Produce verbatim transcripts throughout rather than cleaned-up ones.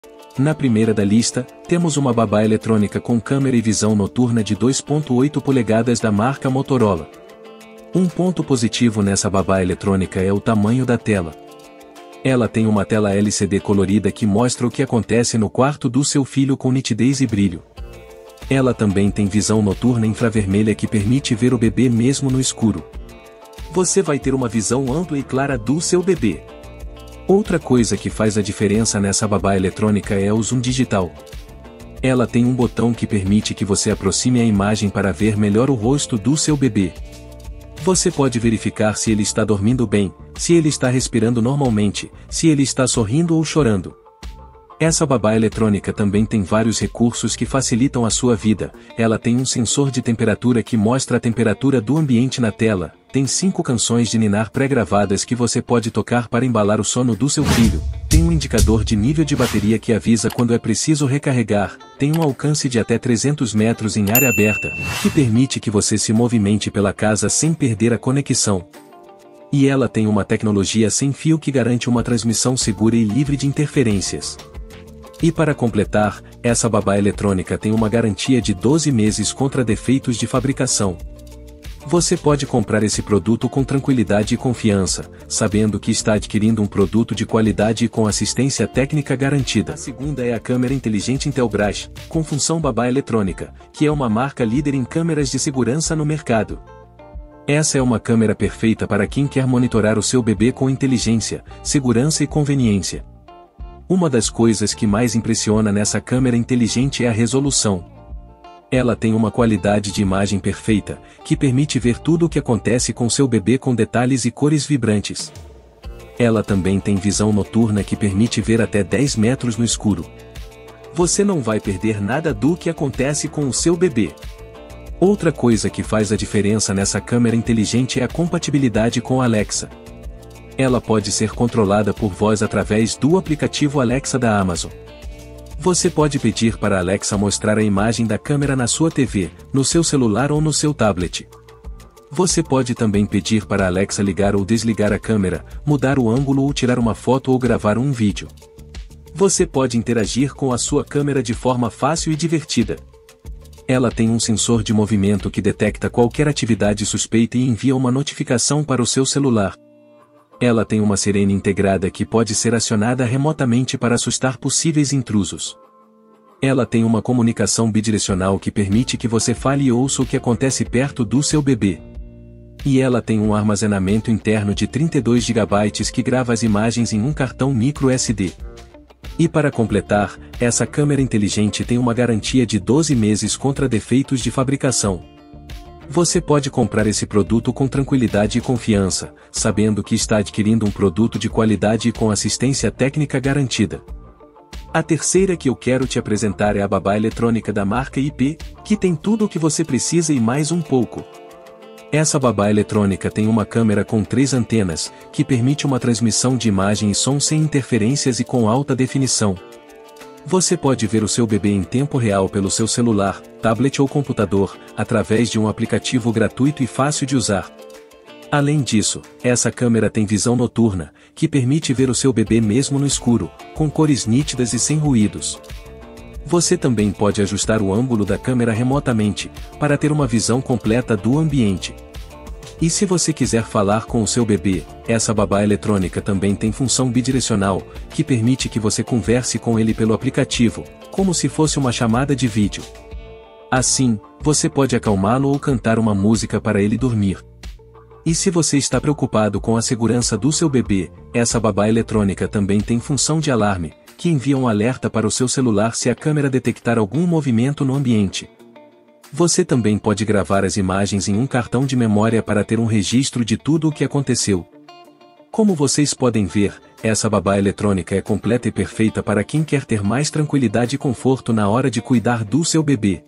Na primeira da lista, temos uma babá eletrônica com câmera e visão noturna de dois ponto oito polegadas da marca Motorola. Um ponto positivo nessa babá eletrônica é o tamanho da tela. Ela tem uma tela L C D colorida que mostra o que acontece no quarto do seu filho com nitidez e brilho. Ela também tem visão noturna infravermelha que permite ver o bebê mesmo no escuro. Você vai ter uma visão ampla e clara do seu bebê. Outra coisa que faz a diferença nessa babá eletrônica é o zoom digital. Ela tem um botão que permite que você aproxime a imagem para ver melhor o rosto do seu bebê. Você pode verificar se ele está dormindo bem, se ele está respirando normalmente, se ele está sorrindo ou chorando. Essa babá eletrônica também tem vários recursos que facilitam a sua vida. Ela tem um sensor de temperatura que mostra a temperatura do ambiente na tela, tem cinco canções de ninar pré-gravadas que você pode tocar para embalar o sono do seu filho, tem um indicador de nível de bateria que avisa quando é preciso recarregar, tem um alcance de até trezentos metros em área aberta, que permite que você se movimente pela casa sem perder a conexão. E ela tem uma tecnologia sem fio que garante uma transmissão segura e livre de interferências. E para completar, essa babá eletrônica tem uma garantia de doze meses contra defeitos de fabricação. Você pode comprar esse produto com tranquilidade e confiança, sabendo que está adquirindo um produto de qualidade e com assistência técnica garantida. A segunda é a câmera inteligente Intelbras, com função babá eletrônica, que é uma marca líder em câmeras de segurança no mercado. Essa é uma câmera perfeita para quem quer monitorar o seu bebê com inteligência, segurança e conveniência. Uma das coisas que mais impressiona nessa câmera inteligente é a resolução. Ela tem uma qualidade de imagem perfeita, que permite ver tudo o que acontece com seu bebê com detalhes e cores vibrantes. Ela também tem visão noturna que permite ver até dez metros no escuro. Você não vai perder nada do que acontece com o seu bebê. Outra coisa que faz a diferença nessa câmera inteligente é a compatibilidade com a Alexa. Ela pode ser controlada por voz através do aplicativo Alexa da Amazon. Você pode pedir para a Alexa mostrar a imagem da câmera na sua T V, no seu celular ou no seu tablet. Você pode também pedir para a Alexa ligar ou desligar a câmera, mudar o ângulo ou tirar uma foto ou gravar um vídeo. Você pode interagir com a sua câmera de forma fácil e divertida. Ela tem um sensor de movimento que detecta qualquer atividade suspeita e envia uma notificação para o seu celular. Ela tem uma sirene integrada que pode ser acionada remotamente para assustar possíveis intrusos. Ela tem uma comunicação bidirecional que permite que você fale e ouça o que acontece perto do seu bebê. E ela tem um armazenamento interno de trinta e dois gigabytes que grava as imagens em um cartão micro S D. E para completar, essa câmera inteligente tem uma garantia de doze meses contra defeitos de fabricação. Você pode comprar esse produto com tranquilidade e confiança, sabendo que está adquirindo um produto de qualidade e com assistência técnica garantida. A terceira que eu quero te apresentar é a babá eletrônica da marca I P, que tem tudo o que você precisa e mais um pouco. Essa babá eletrônica tem uma câmera com três antenas, que permite uma transmissão de imagem e som sem interferências e com alta definição. Você pode ver o seu bebê em tempo real pelo seu celular, tablet ou computador, através de um aplicativo gratuito e fácil de usar. Além disso, essa câmera tem visão noturna, que permite ver o seu bebê mesmo no escuro, com cores nítidas e sem ruídos. Você também pode ajustar o ângulo da câmera remotamente, para ter uma visão completa do ambiente. E se você quiser falar com o seu bebê, essa babá eletrônica também tem função bidirecional, que permite que você converse com ele pelo aplicativo, como se fosse uma chamada de vídeo. Assim, você pode acalmá-lo ou cantar uma música para ele dormir. E se você está preocupado com a segurança do seu bebê, essa babá eletrônica também tem função de alarme, que envia um alerta para o seu celular se a câmera detectar algum movimento no ambiente. Você também pode gravar as imagens em um cartão de memória para ter um registro de tudo o que aconteceu. Como vocês podem ver, essa babá eletrônica é completa e perfeita para quem quer ter mais tranquilidade e conforto na hora de cuidar do seu bebê.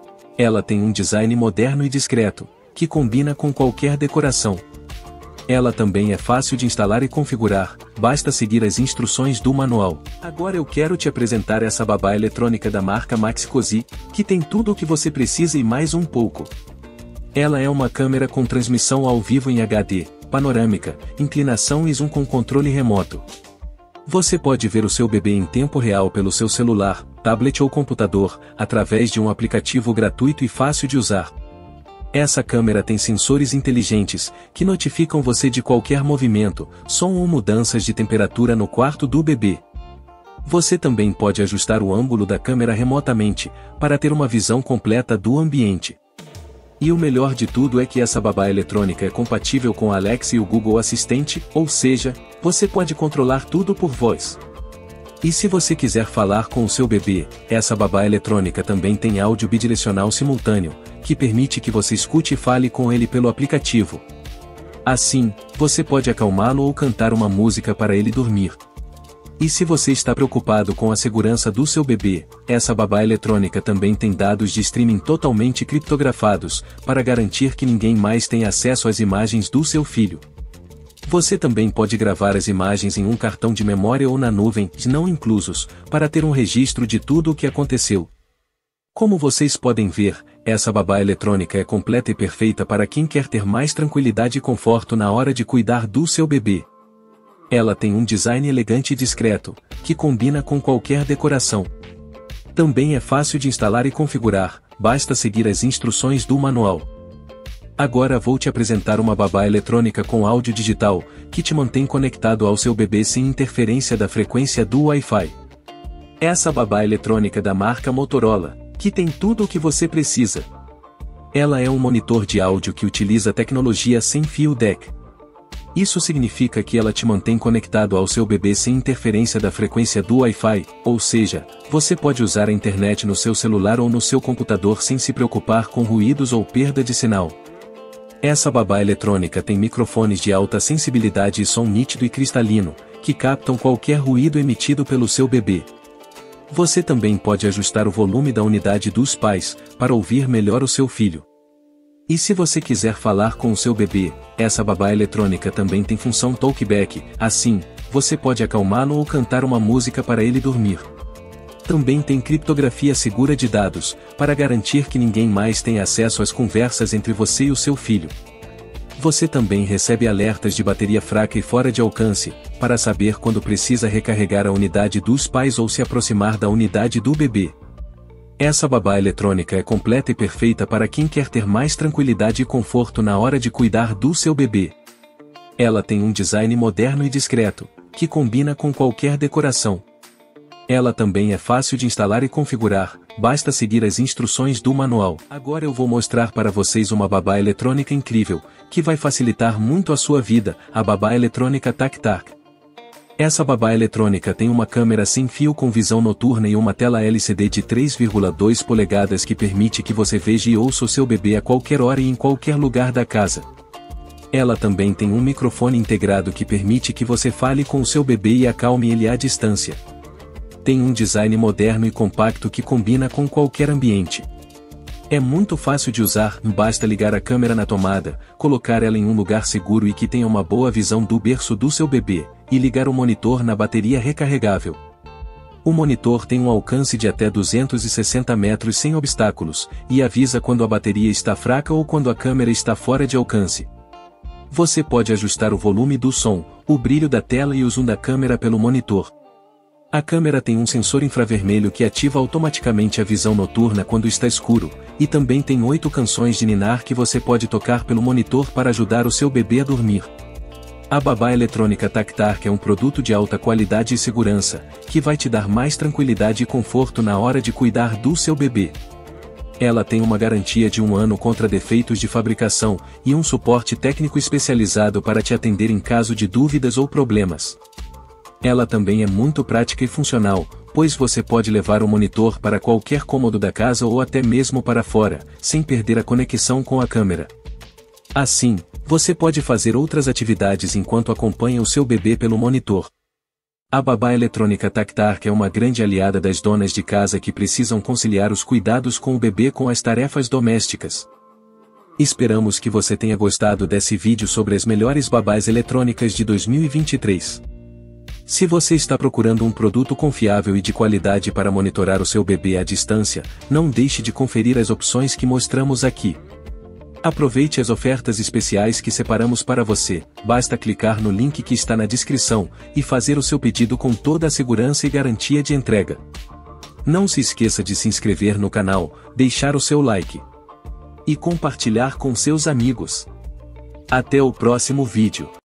Ela tem um design moderno e discreto, que combina com qualquer decoração. Ela também é fácil de instalar e configurar, basta seguir as instruções do manual. Agora eu quero te apresentar essa babá eletrônica da marca Maxi-Cosi, que tem tudo o que você precisa e mais um pouco. Ela é uma câmera com transmissão ao vivo em H D, panorâmica, inclinação e zoom com controle remoto. Você pode ver o seu bebê em tempo real pelo seu celular, tablet ou computador, através de um aplicativo gratuito e fácil de usar. Essa câmera tem sensores inteligentes, que notificam você de qualquer movimento, som ou mudanças de temperatura no quarto do bebê. Você também pode ajustar o ângulo da câmera remotamente, para ter uma visão completa do ambiente. E o melhor de tudo é que essa babá eletrônica é compatível com a Alexa e o Google Assistente, ou seja, você pode controlar tudo por voz. E se você quiser falar com o seu bebê, essa babá eletrônica também tem áudio bidirecional simultâneo, que permite que você escute e fale com ele pelo aplicativo. Assim, você pode acalmá-lo ou cantar uma música para ele dormir. E se você está preocupado com a segurança do seu bebê, essa babá eletrônica também tem dados de streaming totalmente criptografados, para garantir que ninguém mais tenha acesso às imagens do seu filho. Você também pode gravar as imagens em um cartão de memória ou na nuvem, não inclusos, para ter um registro de tudo o que aconteceu. Como vocês podem ver, essa babá eletrônica é completa e perfeita para quem quer ter mais tranquilidade e conforto na hora de cuidar do seu bebê. Ela tem um design elegante e discreto, que combina com qualquer decoração. Também é fácil de instalar e configurar, basta seguir as instruções do manual. Agora vou te apresentar uma babá eletrônica com áudio digital, que te mantém conectado ao seu bebê sem interferência da frequência do Wi-Fi. Essa babá eletrônica da marca Motorola, que tem tudo o que você precisa. Ela é um monitor de áudio que utiliza tecnologia sem fio D E C. Isso significa que ela te mantém conectado ao seu bebê sem interferência da frequência do Wi-Fi, ou seja, você pode usar a internet no seu celular ou no seu computador sem se preocupar com ruídos ou perda de sinal. Essa babá eletrônica tem microfones de alta sensibilidade e som nítido e cristalino, que captam qualquer ruído emitido pelo seu bebê. Você também pode ajustar o volume da unidade dos pais, para ouvir melhor o seu filho. E se você quiser falar com o seu bebê, essa babá eletrônica também tem função talkback, assim, você pode acalmá-lo ou cantar uma música para ele dormir. Também tem criptografia segura de dados, para garantir que ninguém mais tenha acesso às conversas entre você e o seu filho. Você também recebe alertas de bateria fraca e fora de alcance, para saber quando precisa recarregar a unidade dos pais ou se aproximar da unidade do bebê. Essa babá eletrônica é completa e perfeita para quem quer ter mais tranquilidade e conforto na hora de cuidar do seu bebê. Ela tem um design moderno e discreto, que combina com qualquer decoração. Ela também é fácil de instalar e configurar, basta seguir as instruções do manual. Agora eu vou mostrar para vocês uma babá eletrônica incrível, que vai facilitar muito a sua vida, a babá eletrônica TacTac. Essa babá eletrônica tem uma câmera sem fio com visão noturna e uma tela L C D de três vírgula dois polegadas que permite que você veja e ouça o seu bebê a qualquer hora e em qualquer lugar da casa. Ela também tem um microfone integrado que permite que você fale com o seu bebê e acalme ele à distância. Tem um design moderno e compacto que combina com qualquer ambiente. É muito fácil de usar, basta ligar a câmera na tomada, colocar ela em um lugar seguro e que tenha uma boa visão do berço do seu bebê, e ligar o monitor na bateria recarregável. O monitor tem um alcance de até duzentos e sessenta metros sem obstáculos, e avisa quando a bateria está fraca ou quando a câmera está fora de alcance. Você pode ajustar o volume do som, o brilho da tela e o zoom da câmera pelo monitor. A câmera tem um sensor infravermelho que ativa automaticamente a visão noturna quando está escuro, e também tem oito canções de ninar que você pode tocar pelo monitor para ajudar o seu bebê a dormir. A babá eletrônica TacTac é um produto de alta qualidade e segurança, que vai te dar mais tranquilidade e conforto na hora de cuidar do seu bebê. Ela tem uma garantia de um ano contra defeitos de fabricação, e um suporte técnico especializado para te atender em caso de dúvidas ou problemas. Ela também é muito prática e funcional, pois você pode levar o monitor para qualquer cômodo da casa ou até mesmo para fora, sem perder a conexão com a câmera. Assim, você pode fazer outras atividades enquanto acompanha o seu bebê pelo monitor. A babá eletrônica TacTac é uma grande aliada das donas de casa que precisam conciliar os cuidados com o bebê com as tarefas domésticas. Esperamos que você tenha gostado desse vídeo sobre as melhores babás eletrônicas de dois mil e vinte e três. Se você está procurando um produto confiável e de qualidade para monitorar o seu bebê à distância, não deixe de conferir as opções que mostramos aqui. Aproveite as ofertas especiais que separamos para você, basta clicar no link que está na descrição, e fazer o seu pedido com toda a segurança e garantia de entrega. Não se esqueça de se inscrever no canal, deixar o seu like e compartilhar com seus amigos. Até o próximo vídeo.